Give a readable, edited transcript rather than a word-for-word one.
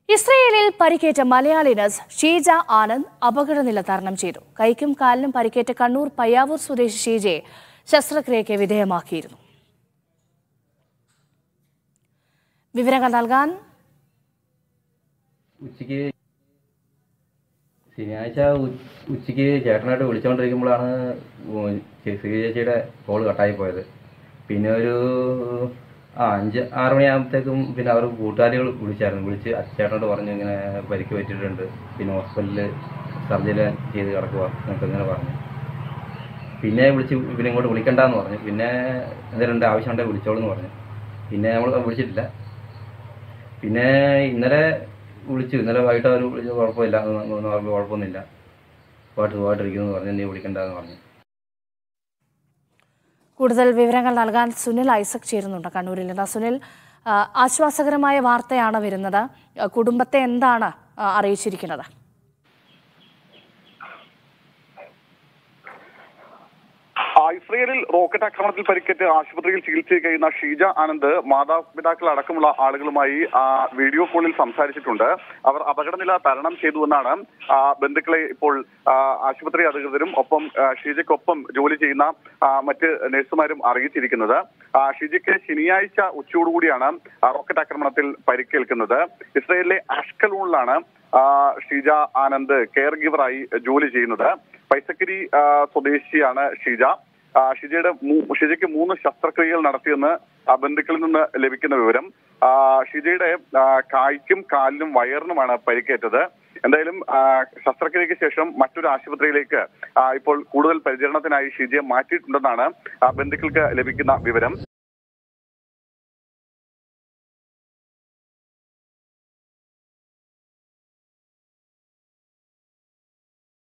ഇസ്രയേലിൽ പരിക്കേറ്റ മലയാളി നഴ്സ് ഷീജ ആനന്ദ് അപകടനില തരണം ചെയ്തു. കൈക്കും കാലിനും പരിക്കേറ്റ കണ്ണൂർ പയ്യാവൂർ സ്വദേശി ഷീജയെ ശസ്ത്രക്രിയയ്ക്ക് വിധേയമാക്കിയിരുന്നു. വിവരങ്ങൾ നൽകാൻ ശനിയാഴ്ച ഉച്ചയ്ക്ക് ചേട്ടനായിട്ട് വിളിച്ചുകൊണ്ടിരിക്കുമ്പോഴാണ് ചേച്ചിയുടെ കോള് കട്ടായി പോയത്. പിന്നെ ഒരു 5-6 മണിയാകുമ്പോഴത്തേക്കും പിന്നെ അവർ കൂട്ടുകാരികൾ വിളിച്ച് ചേട്ടനോട് പറഞ്ഞു ഇങ്ങനെ പരിക്ക് പറ്റിയിട്ടുണ്ട്, പിന്നെ ഹോസ്പിറ്റലിൽ സർജറി ചെയ്ത് കിടക്കുക എന്നൊക്കെ ഇങ്ങനെ പറഞ്ഞു. പിന്നെ പിന്നെ ഇങ്ങോട്ട് വിളിക്കണ്ടെന്ന് പറഞ്ഞു. പിന്നെ എന്തെങ്കിലും ആവശ്യമുണ്ടെങ്കിൽ വിളിച്ചോളെന്ന് പറഞ്ഞു. പിന്നെ നമ്മൾ വിളിച്ചിട്ടില്ല. പിന്നെ ഇന്നലെ വൈകിട്ട് അവർ വിളിച്ച് കുഴപ്പമൊന്നുമില്ല, സുഖമായിട്ടിരിക്കുന്നു പറഞ്ഞു. നീ വിളിക്കണ്ടെന്ന് പറഞ്ഞു. കൂടുതൽ വിവരങ്ങൾ നൽകാൻ സുനിൽ ഐസക് ചേരുന്നുണ്ട് കണ്ണൂരിൽ നിന്ന്. സുനിൽ, ആശ്വാസകരമായ വാർത്തയാണ് വരുന്നത്. കുടുംബത്തെ എന്താണ് അറിയിച്ചിരിക്കുന്നത്? ഇസ്രയേലിൽ റോക്കറ്റ് ആക്രമണത്തിൽ പരിക്കേറ്റ് ആശുപത്രിയിൽ ചികിത്സയിൽ കഴിയുന്ന ഷീജ ആനന്ദ് മാതാപിതാക്കൾ അടക്കമുള്ള ആളുകളുമായി വീഡിയോ കോളിൽ സംസാരിച്ചിട്ടുണ്ട്. അവർ അപകടനില തരണം ചെയ്തുവെന്നാണ് ബന്ധുക്കളെ ഇപ്പോൾ ആശുപത്രി അധികൃതരും ഒപ്പം ഷീജയ്ക്കൊപ്പം ജോലി ചെയ്യുന്ന മറ്റ് നഴ്സുമാരും അറിയിച്ചിരിക്കുന്നത്. ഷീജയ്ക്ക് ശനിയാഴ്ച ഉച്ചയോടുകൂടിയാണ് റോക്കറ്റ് ആക്രമണത്തിൽ പരിക്കേൽക്കുന്നത്. ഇസ്രയേലിലെ അഷ്കലൂണിലാണ് ഷീജ ആനന്ദ് കെയർ ഗിവറായി ജോലി ചെയ്യുന്നത്. പൈസക്കരി സ്വദേശിയാണ് ഷീജ. ഷീജയ്ക്ക് 3 ശസ്ത്രക്രിയകൾ നടത്തിയെന്ന് ബന്ധുക്കളിൽ നിന്ന് ലഭിക്കുന്ന വിവരം. ഷീജയുടെ കായ്ക്കും കാലിനും വയറിനുമാണ് പരിക്കേറ്റത്. എന്തായാലും ശസ്ത്രക്രിയയ്ക്ക് ശേഷം മറ്റൊരു ആശുപത്രിയിലേക്ക് ഇപ്പോൾ കൂടുതൽ പരിചരണത്തിനായി ഷീജയെ മാറ്റിയിട്ടുണ്ടെന്നാണ് ബന്ധുക്കൾക്ക് ലഭിക്കുന്ന വിവരം.